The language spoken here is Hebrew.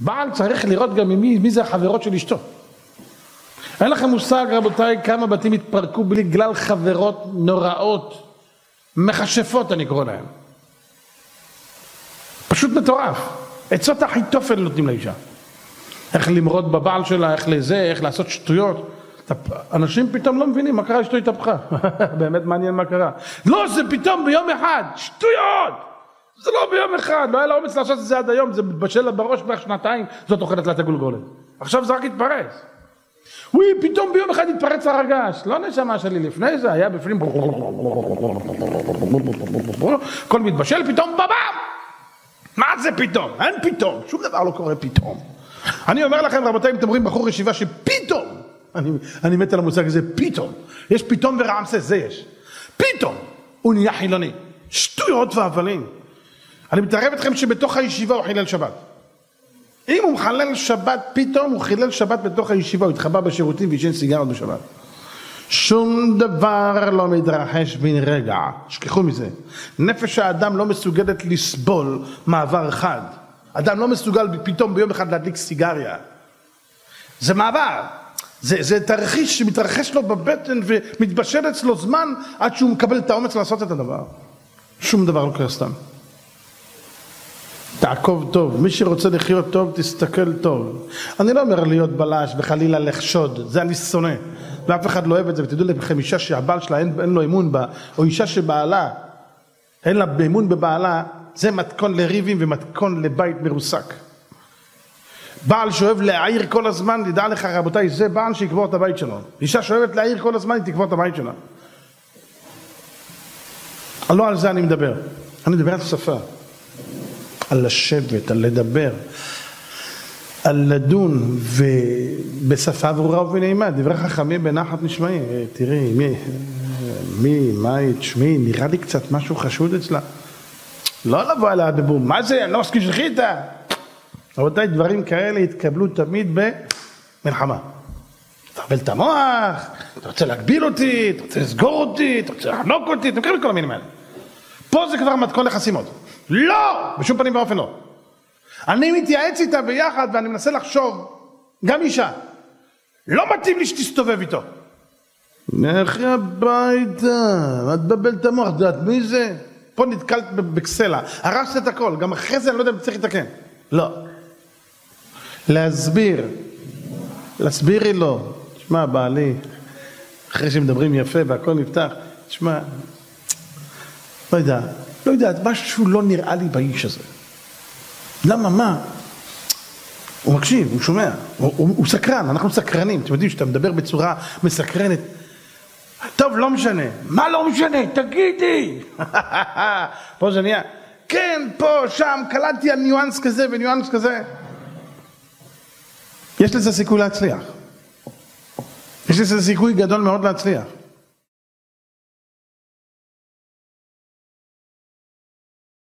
בעל צריך לראות גם מי זה החברות של אשתו. אין לכם מושג רבותיי כמה בתים התפרקו בגלל חברות נוראות, מכשפות אני קורא להם. פשוט מטורף. עצות אחיתופל נותנים לאישה. איך למרוד בבעל שלה, איך לזה, איך לעשות שטויות. אנשים פתאום לא מבינים מה קרה, אשתו התהפכה. באמת מעניין מה קרה. לא, זה פתאום ביום אחד, שטויות! זה לא ביום אחד, לא היה לה אומץ לעשות את זה עד היום, זה מתבשל לה בראש בערך שנתיים, זאת אוכלת לה את הגולגולת. עכשיו זה רק התפרץ. וואי, פתאום ביום אחד התפרץ הרגש. לא נשמה שלי, לפני זה היה בפנים... כל מתבשל, פתאום בבם! מה זה פתאום? אין פתאום, שום דבר לא קורה פתאום. אני אומר לכם, רבותיי, אם אתם רואים בחור ישיבה שפתאום, אני מת על המושג הזה, פתאום. יש פתאום ורעמסס, זה יש. פתאום הוא נהיה חילוני. שטויות והבלים. אני מתערב אתכם שבתוך הישיבה הוא חילל שבת. אם הוא מחלל שבת, פתאום הוא חילל שבת בתוך הישיבה, הוא התחבא בשירותים וישן סיגרות בשבת. שום דבר לא מתרחש בן רגע. שכחו מזה. נפש האדם לא מסוגלת לסבול מעבר חד. אדם לא מסוגל פתאום ביום אחד להדליק סיגריה. זה מעבר. זה תרחיש שמתרחש לו בבטן ומתבשל אצלו זמן עד שהוא מקבל את האומץ לעשות את הדבר. שום דבר לא קרה סתם. תעקוב טוב, מי שרוצה לחיות טוב תסתכל טוב. אני לא אומר להיות בלש וחלילה לחשוד, זה אני שונא. ואף אחד לא אוהב את זה, ותדעו לכם אישה שהבעל שלה אין לו אמון בה, או אישה שבעלה אין לה אמון בבעלה, זה מתכון לריבים ומתכון לבית מרוסק. בעל שאוהב להעיר כל הזמן, ידע לך רבותיי, זה בעל שיקבור את הבית שלו. אישה שאוהבת להעיר כל הזמן, היא תקבור את הבית שלה. לא על זה אני מדבר. אני מדבר על שפה. על לשבת, על לדבר, על לדון, ובשפה ברורה ונעימה, דברי חכמים בנחת נשמעים. תראי, מה תשמעי, נראה לי קצת משהו חשוד אצלה. לא לבוא אליה בבום, מה זה, אני לא מסכים שלחי איתה. רבותיי, דברים כאלה התקבלו תמיד במלחמה. אתה מבלבל את המוח, אתה רוצה להגביל אותי, אתה רוצה לסגור אותי, אתה רוצה לחנוק אותי, אתה מכיר את כל המינים האלה. פה זה כבר מתכון לחסימות. לא! בשום פנים ואופן לא. אני מתייעץ איתה ביחד ואני מנסה לחשוב, גם אישה, לא מתאים לי שתסתובב איתו. נלכי הביתה, את מבלבל את המוח, דעת מי זה? פה נתקלת בקסלה, הרסת את הכל, גם אחרי זה אני לא יודע אם צריך לתקן. לא. להסבירי לו, תשמע בעלי, אחרי שמדברים יפה והכל נפתח, תשמע, לא יודע, משהו לא נראה לי באיש הזה. למה, מה? הוא מקשיב, הוא שומע, הוא סקרן, אנחנו סקרנים, אתם יודעים שאתה מדבר בצורה מסקרנת. טוב, לא משנה. מה לא משנה? תגידי! פה זה נהיה, כן, פה, שם, קלטתי על ניואנס כזה וניואנס כזה. יש לזה סיכוי להצליח. יש לזה סיכוי גדול מאוד להצליח.